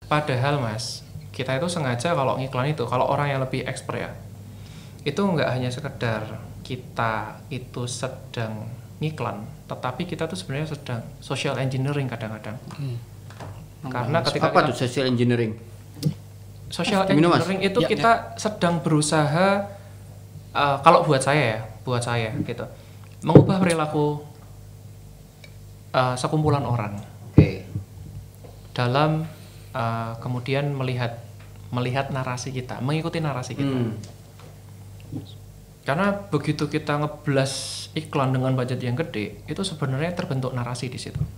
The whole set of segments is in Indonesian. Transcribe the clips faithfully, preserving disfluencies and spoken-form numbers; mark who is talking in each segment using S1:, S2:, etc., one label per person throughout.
S1: Padahal mas, kita itu sengaja kalau ngiklan itu, kalau orang yang lebih expert ya, itu nggak hanya sekedar kita itu sedang ngiklan, tetapi kita tuh sebenarnya sedang social engineering kadang-kadang. Hmm. Karena ketika
S2: apa
S1: kita,
S2: tuh social engineering?
S1: Social
S2: Mas,
S1: engineering
S2: mas.
S1: itu ya, kita ya. sedang berusaha, uh, kalau buat saya ya, buat saya gitu, mengubah perilaku uh, sekumpulan orang.
S2: Oke. Okay.
S1: Dalam uh, kemudian melihat melihat narasi kita, mengikuti narasi kita. Hmm. Karena begitu kita ngeblas iklan dengan budget yang gede, itu sebenarnya terbentuk narasi di situ.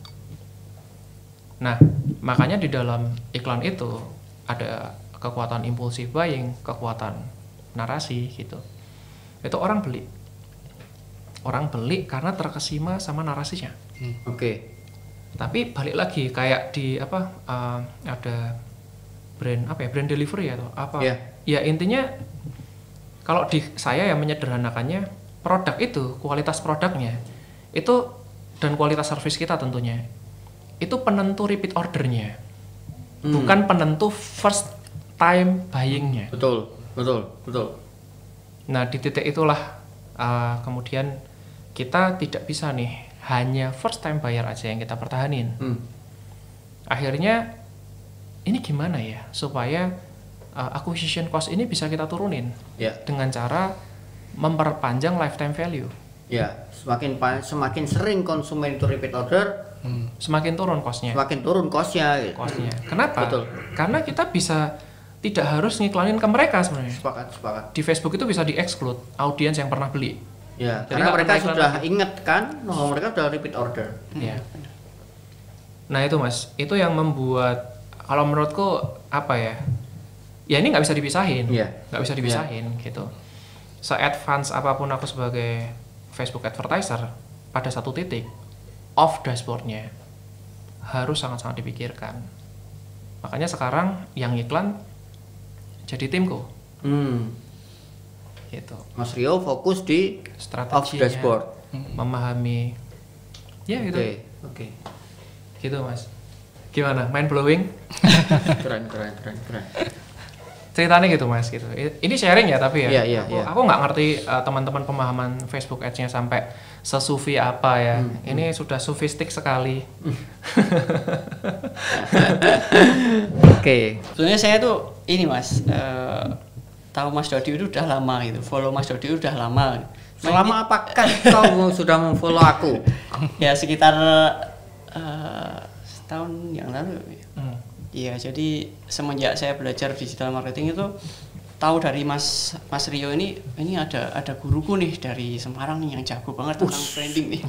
S1: Nah, makanya di dalam iklan itu ada kekuatan impulsif buying, kekuatan narasi gitu. Itu orang beli. Orang beli karena terkesima sama narasinya.
S2: Hmm. Oke. Okay.
S1: Tapi balik lagi kayak di apa uh, ada brand apa ya brand delivery atau apa?
S2: Yeah.
S1: Ya intinya kalau di saya yang menyederhanakannya, produk itu kualitas produknya itu dan kualitas service kita tentunya itu penentu repeat ordernya, hmm. bukan penentu first time buyingnya.
S2: Betul, betul, betul.
S1: Nah di titik itulah uh, kemudian kita tidak bisa nih hanya first time buyer aja yang kita pertahanin. Hmm. Akhirnya ini gimana ya supaya uh, acquisition cost ini bisa kita turunin
S2: yeah.
S1: dengan cara memperpanjang lifetime value.
S2: Ya, yeah. semakin semakin sering konsumen itu repeat order,
S1: hmm. semakin turun costnya.
S2: Semakin turun costnya.
S1: Costnya. Kenapa?
S2: Betul.
S1: Karena kita bisa tidak harus ngiklanin ke mereka sebenarnya.
S2: Sepakat, sepakat.
S1: Di Facebook itu bisa di-exclude audiens yang pernah beli.
S2: Ya, jadi karena mereka sudah lagi. Ingat kan, oh, mereka sudah repeat order.
S1: Ya. Nah itu mas, itu yang membuat kalau menurutku apa ya? Ya ini nggak bisa dipisahin,
S2: yeah.
S1: nggak bisa dipisahin yeah. gitu. Se-advance apapun aku sebagai Facebook advertiser, pada satu titik off dashboardnya harus sangat-sangat dipikirkan. Makanya sekarang yang iklan jadi timku. Hmm. Gitu.
S2: Mas Rio fokus di off dashboard,
S1: memahami. Ya gitu.
S2: Oke, oke.
S1: Gitu mas. Gimana? Mind blowing?
S2: keren, keren, keren, keren.
S1: Ceritanya gitu mas, gitu. Ini sharing ya tapi ya.
S2: Yeah, yeah,
S1: aku,
S2: yeah.
S1: aku nggak ngerti uh, teman-teman pemahaman Facebook Ads-nya sampai sesufi apa ya. Hmm, Ini hmm. sudah sufistik sekali.
S2: Oke. Okay.
S3: Sebenarnya saya tuh ini mas, uh, tahu Mas Dodi itu udah lama gitu, follow Mas Dodi itu udah lama.
S2: Selama apakah kau sudah memfollow aku?
S3: Ya sekitar uh, setahun yang lalu. Hmm. Iya, jadi semenjak saya belajar digital marketing itu tahu dari Mas Mas Rio ini ini ada ada guruku nih dari Semarang nih yang jago banget tentang Ush. branding nih.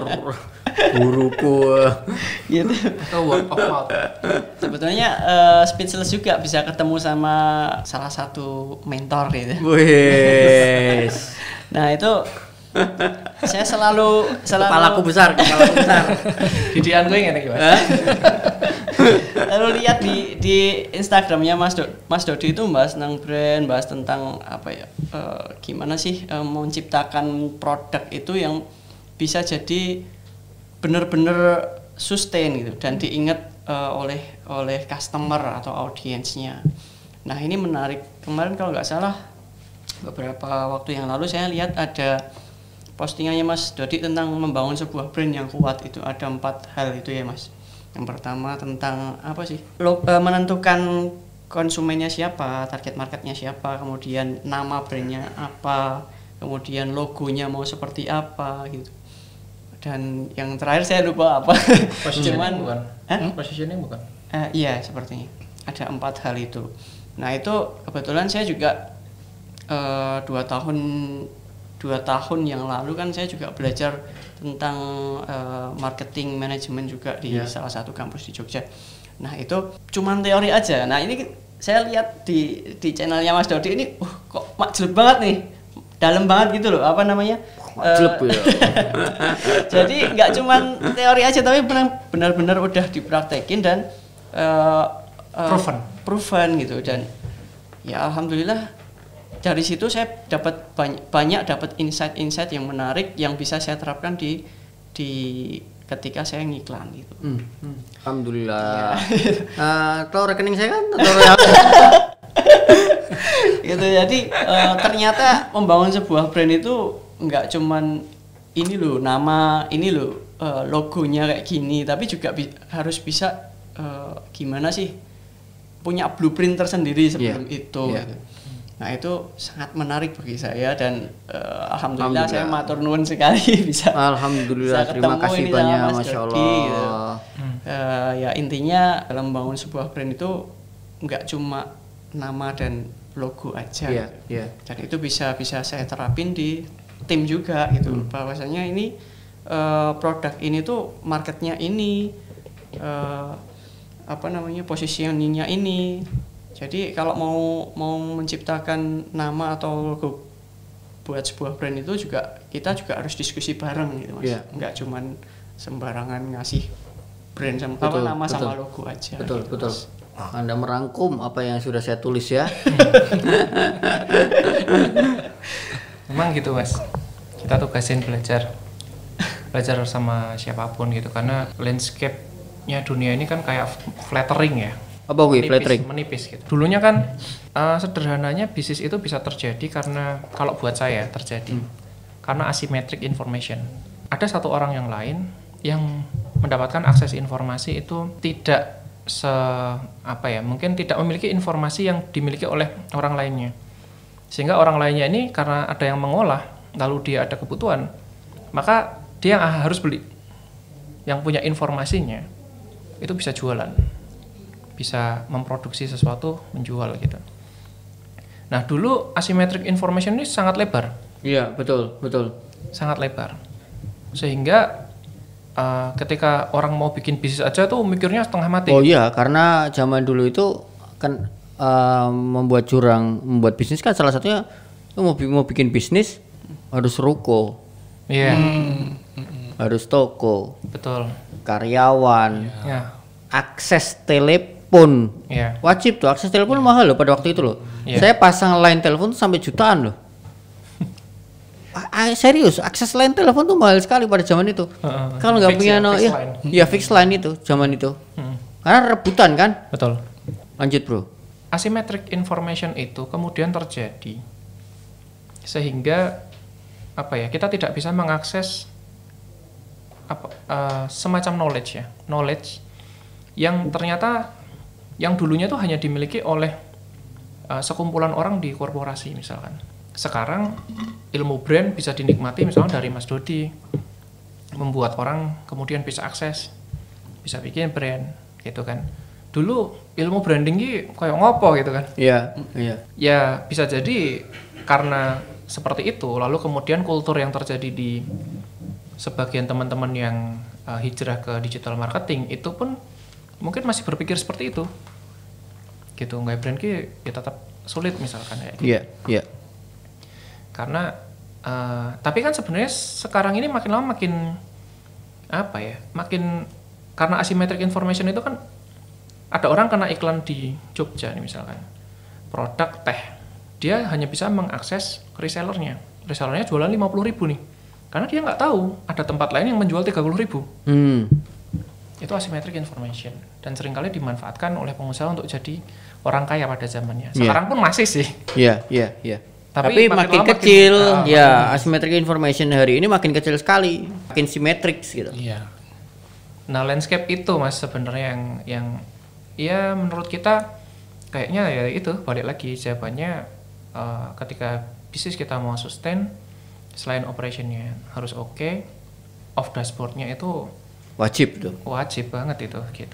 S2: Guruku.
S3: Gitu.
S1: Itu word of mouth.
S3: Sebetulnya uh, speechless juga bisa ketemu sama salah satu mentor gitu.
S2: Wes.
S3: Nah, itu saya selalu selalu
S2: kepalaku besar, kepalaku besar.
S1: Didian gue ngene iki, Mas.
S3: Lalu lihat di di Instagramnya Mas Do, Mas Dodi itu bahas tentang brand, bahas tentang apa ya, uh, gimana sih uh, menciptakan produk itu yang bisa jadi benar-benar sustain gitu dan diingat uh, oleh oleh customer atau audiensnya. Nah ini menarik. Kemarin kalau nggak salah beberapa waktu yang lalu saya lihat ada postingannya Mas Dodi tentang membangun sebuah brand yang kuat. Itu ada empat hal itu ya Mas. Yang pertama tentang apa sih? Lo, e, menentukan konsumennya siapa, target marketnya siapa, kemudian nama brandnya apa, kemudian logonya mau seperti apa gitu. Dan yang terakhir saya lupa apa.
S1: Positioning bukan?
S3: Huh?
S1: Positioning bukan?
S3: Uh, iya sepertinya. Ada empat hal itu. Nah itu kebetulan saya juga uh, dua tahun dua tahun yang lalu kan saya juga belajar tentang uh, marketing management juga di yeah. salah satu kampus di Jogja. Nah itu cuman teori aja. Nah ini saya lihat di di channelnya Mas Dodi ini, uh, kok jelek banget nih, dalam banget gitu loh. Apa namanya?
S2: Jelek uh, ya.
S3: Jadi nggak cuman teori aja, tapi benar-benar udah dipraktekin dan uh, uh,
S1: proven,
S3: proven gitu. Dan ya alhamdulillah dari situ saya dapat banyak, banyak dapat insight-insight yang menarik yang bisa saya terapkan di di ketika saya ngiklan gitu.
S2: Hmm, hmm. Alhamdulillah. Uh, tahu rekening saya kan? Tahu ya.
S3: Gitu. Jadi uh, ternyata membangun sebuah brand itu nggak cuman ini loh nama, ini loh uh, logonya kayak gini, tapi juga bi- harus bisa uh, gimana sih punya blueprint tersendiri sebelum yeah. itu.
S2: Yeah.
S3: Gitu. Nah itu sangat menarik bagi saya dan uh, alhamdulillah, alhamdulillah saya matur nuwun sekali bisa.
S2: Alhamdulillah, bisa terima kasih banyak, Masya Allah.
S3: Dodi, gitu. hmm. uh, ya intinya dalam membangun sebuah brand itu nggak cuma nama dan logo aja.
S2: Yeah,
S3: gitu.
S2: yeah.
S3: Dan itu bisa bisa saya terapin di tim juga gitu. Hmm. Bahwasanya ini uh, produk ini tuh marketnya ini, uh, apa namanya positioningnya ini. Jadi kalau mau mau menciptakan nama atau logo buat sebuah brand itu juga kita juga harus diskusi bareng gitu Mas.
S2: Yeah.
S3: Enggak cuman sembarangan ngasih brand sama
S2: betul,
S3: apa nama
S2: betul.
S3: sama logo aja.
S2: Betul,
S3: gitu,
S2: betul.
S3: Mas.
S2: Anda merangkum apa yang sudah saya tulis ya.
S1: Memang gitu Mas. Kita tugasin belajar. Belajar sama siapapun gitu karena landscape-nya dunia ini kan kayak flattering ya.
S2: Apa gue
S1: menipis,
S2: flattering?
S1: menipis gitu. Dulunya kan uh, sederhananya bisnis itu bisa terjadi karena kalau buat saya terjadi hmm. karena asymmetric information. Ada satu orang yang lain yang mendapatkan akses informasi itu tidak se apa ya, mungkin tidak memiliki informasi yang dimiliki oleh orang lainnya. Sehingga orang lainnya ini karena ada yang mengolah, lalu dia ada kebutuhan, maka dia yang harus beli. Yang punya informasinya itu bisa jualan. Bisa memproduksi sesuatu, menjual gitu. Nah dulu asymmetric information ini sangat lebar.
S2: Iya betul betul.
S1: Sangat lebar. Sehingga uh, ketika orang mau bikin bisnis aja tuh mikirnya setengah mati.
S2: Oh iya karena zaman dulu itu kan uh, membuat jurang, membuat bisnis kan salah satunya mau mau bikin bisnis harus ruko.
S1: Iya. Yeah.
S2: Hmm. Harus toko.
S1: Betul.
S2: Karyawan.
S1: Iya. Yeah.
S2: Akses telepon,
S1: yeah.
S2: wajib tuh akses telepon yeah. mahal loh pada waktu itu loh. Yeah. Saya pasang line telepon tuh sampai jutaan loh. ah, serius, akses line telepon tuh mahal sekali pada zaman itu. Uh, Kalau nggak punya, ya, no, ya, ya fix line itu zaman itu. Hmm. Karena rebutan kan.
S1: Betul.
S2: Lanjut bro.
S1: Asymmetric information itu kemudian terjadi sehingga apa ya, kita tidak bisa mengakses apa uh, semacam knowledge ya, knowledge yang ternyata yang dulunya tuh hanya dimiliki oleh uh, sekumpulan orang di korporasi misalkan. Sekarang ilmu brand bisa dinikmati misalnya dari Mas Dodi, membuat orang kemudian bisa akses, bisa bikin brand gitu kan. Dulu ilmu branding ini kayak ngopo gitu kan.
S2: Iya, iya.
S1: Ya bisa jadi karena seperti itu, lalu kemudian kultur yang terjadi di sebagian teman-teman yang uh, hijrah ke digital marketing itu pun mungkin masih berpikir seperti itu gitu, nggak brand ki ya tetap sulit misalkan ya gitu.
S2: Iya, iya.
S1: Karena uh, tapi kan sebenarnya sekarang ini makin lama makin apa ya, makin karena asymmetric information itu kan ada orang kena iklan di Jogja nih misalkan produk teh, dia hanya bisa mengakses resellernya, resellernya jualan lima puluh ribu nih karena dia nggak tahu ada tempat lain yang menjual tiga puluh ribu. Hmm. Itu asymmetric information dan seringkali dimanfaatkan oleh pengusaha untuk jadi orang kaya pada zamannya. Sekarang yeah. pun masih sih.
S2: Iya, yeah, iya, yeah, iya. Yeah. Tapi, Tapi makin, makin kecil, makin, uh, ya makin asymmetric information hari ini makin kecil sekali, makin simetrik gitu.
S1: Iya. Nah landscape itu mas sebenarnya yang yang ya menurut kita kayaknya ya itu balik lagi jawabannya uh, ketika bisnis kita mau sustain, selain operationnya harus oke, okay, off dashboardnya itu
S2: wajib tuh.
S1: Wajib banget itu gitu.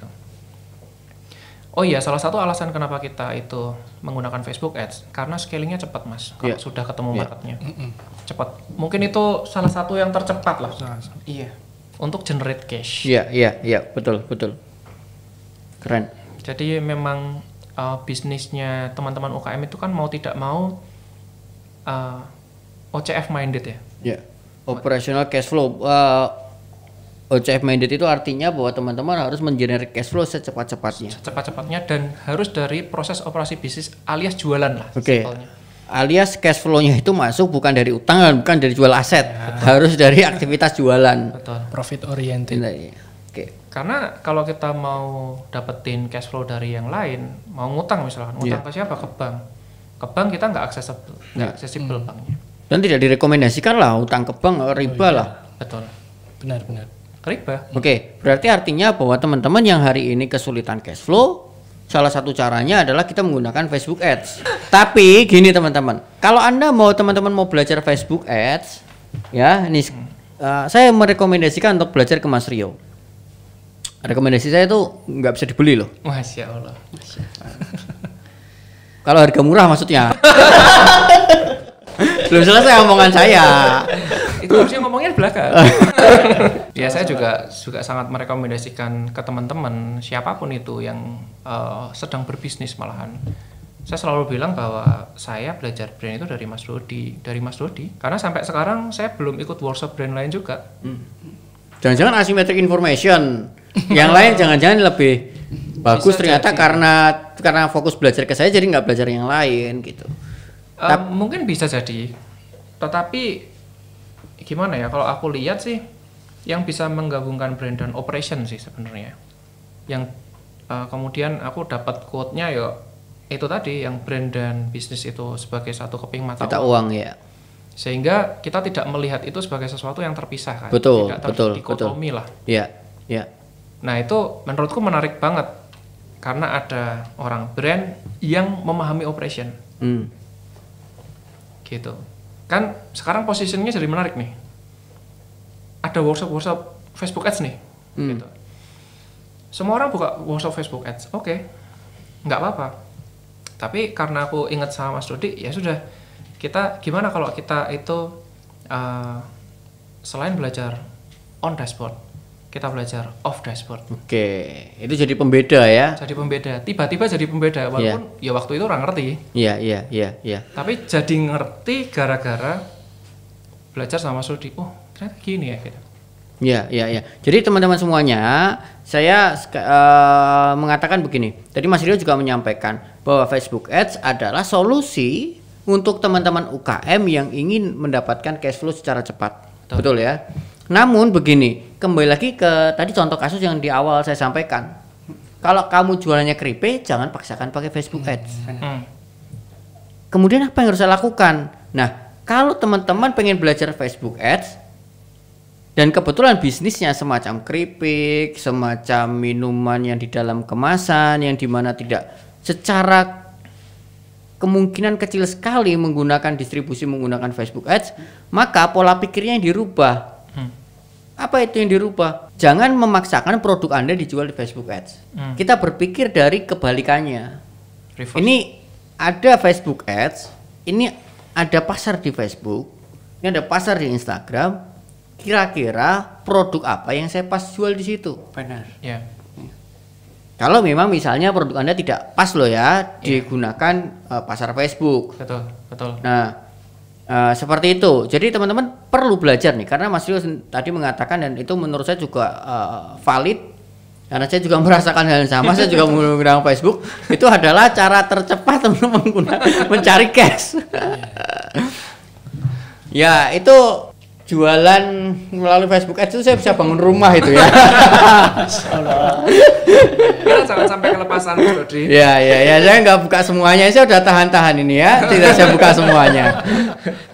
S1: Oh iya, salah satu alasan kenapa kita itu menggunakan Facebook Ads karena scalingnya cepat mas. Kalau yeah. sudah ketemu yeah. marketnya, mm-hmm. cepat. Mungkin itu salah satu yang tercepat lah. Iya. Untuk generate cash.
S2: Iya, yeah, iya, yeah, iya, yeah, betul, betul. Keren.
S1: Jadi memang uh, bisnisnya teman-teman U K M itu kan mau tidak mau uh, O C F minded ya.
S2: Iya. Yeah. Operational cash flow. Uh, O C F minded itu artinya bahwa teman-teman harus mengenerate cash flow secepat-cepatnya.
S1: Secepat-cepatnya dan harus dari proses operasi bisnis alias jualan lah.
S2: Oke. Okay. alias cash flow-nya itu masuk bukan dari utang dan bukan dari jual aset, ya. Harus dari aktivitas jualan.
S1: Betul.
S4: Profit oriented.
S2: Oke. Okay.
S1: Karena kalau kita mau dapetin cash flow dari yang lain, mau ngutang misalkan, ngutang yeah. ke siapa? Ke bank. Ke bank kita nggak accessible, nggak accessible hmm. banknya.
S2: Dan tidak direkomendasikan lah utang ke bank, riba oh, iya. lah.
S1: Betul.
S4: Benar-benar.
S1: Riba.
S2: Oke, okay. Berarti artinya bahwa teman-teman yang hari ini kesulitan cash flow, salah satu caranya adalah kita menggunakan Facebook Ads. Tapi gini teman-teman, kalau Anda mau teman-teman mau belajar Facebook Ads, ya ini hmm. uh, saya merekomendasikan untuk belajar ke Mas Rio. Rekomendasi saya itu nggak bisa dibeli loh.
S1: Masya Allah. Masya Allah.
S2: Kalau harga murah maksudnya. Belum selesai omongan saya.
S1: Itu harusnya ngomongnya di belakang. Ya saya juga juga sangat merekomendasikan ke teman-teman siapapun itu yang uh, sedang berbisnis malahan. Saya selalu bilang bahwa saya belajar brand itu dari Mas Dodi, dari Mas Dodi. Karena sampai sekarang saya belum ikut workshop brand lain juga. Hmm. Jangan-jangan asymmetric information. Yang lain jangan-jangan lebih bagus bisa ternyata jadi. karena karena fokus belajar ke saya jadi nggak belajar yang lain gitu. Uh, Tap, mungkin bisa jadi. Tetapi gimana ya, kalau aku lihat sih yang bisa menggabungkan brand dan operation sih sebenarnya. Yang uh, kemudian aku dapat quote-nya ya itu tadi, yang brand dan bisnis itu sebagai satu keping mata
S2: uang. uang ya.
S1: Sehingga kita tidak melihat itu sebagai sesuatu yang terpisah kan.
S2: Betul,
S1: tidak
S2: betul,
S1: dikotomi
S2: betul.
S1: lah.
S2: Iya, iya.
S1: Nah, itu menurutku menarik banget karena ada orang brand yang memahami operation. Hmm. Gitu. Kan sekarang positioningnya jadi menarik nih. Ada workshop-workshop Facebook Ads nih. Hmm. Gitu. Semua orang buka workshop Facebook Ads. Oke. Okay. Nggak apa-apa. Tapi karena aku ingat sama Mas Dodi, ya sudah. Kita gimana kalau kita itu uh, selain belajar on dashboard, kita belajar off dashboard.
S2: Oke, itu jadi pembeda ya.
S1: Jadi pembeda. Tiba-tiba jadi pembeda walaupun yeah. ya waktu itu orang ngerti.
S2: Iya, iya, iya, iya.
S1: Tapi jadi ngerti gara-gara belajar sama Mas Dodi. Oh, ternyata gini ya gitu.
S2: Iya, iya, iya. Jadi teman-teman semuanya, saya uh, mengatakan begini. Tadi Mas Rio juga menyampaikan bahwa Facebook Ads adalah solusi untuk teman-teman U K M yang ingin mendapatkan cash flow secara cepat. Betul, Betul ya. Namun begini, kembali lagi ke tadi contoh kasus yang di awal saya sampaikan. Kalau kamu jualannya keripik, jangan paksakan pakai Facebook Ads. Hmm. Kemudian apa yang harus saya lakukan? Nah, kalau teman-teman pengen belajar Facebook Ads dan kebetulan bisnisnya semacam keripik, semacam minuman yang di dalam kemasan yang dimana tidak secara kemungkinan kecil sekali menggunakan distribusi menggunakan Facebook Ads, maka pola pikirnya yang dirubah. Hmm. Apa itu yang dirubah? Jangan memaksakan produk Anda dijual di Facebook Ads. Hmm. Kita berpikir dari kebalikannya. Reverse. Ini ada Facebook Ads, ini ada pasar di Facebook, ini ada pasar di Instagram. Kira-kira produk apa yang saya pas jual di situ? Benar. Ya. Kalau memang misalnya produk Anda tidak pas loh ya, yeah. digunakan uh, pasar Facebook. Betul, betul. Nah, uh, seperti itu. Jadi teman-teman perlu belajar nih, karena Mas Rio tadi mengatakan dan itu menurut saya juga uh, valid. Karena saya juga merasakan hal yang sama, saya juga menggunakan Facebook. Itu adalah cara tercepat teman-teman mencari cash. Ya, itu jualan melalui Facebook Ads itu saya bisa bangun rumah itu ya.
S1: Kita jangan sampai kelepasan Mas Dodi.
S2: Ya, ya, ya, saya nggak buka semuanya, saya udah tahan-tahan ini ya, tidak saya buka semuanya.